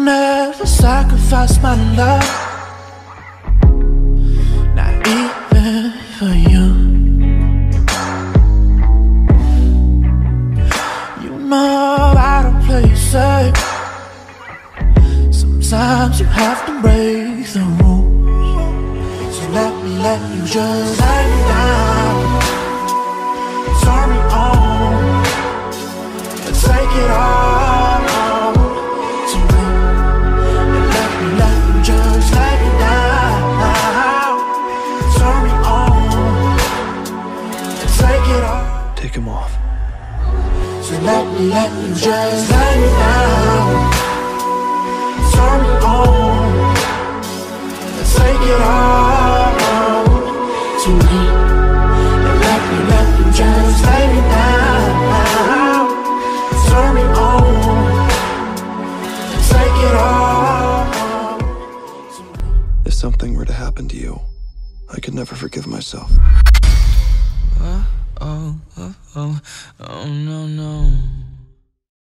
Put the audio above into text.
never sacrifice my love, not even for you. You know how to play it safe. Sometimes you have to break the rules. So let me just lay me down, turn me on, and take it all to me. And let me just lay me down, turn me on, and take it all. Take him off. So let me just lay me down, turn me on, and take it all to me. And let me just lay me down, turn me on, and take it all to me. If something were to happen to you, I could never forgive myself. Oh, no, no.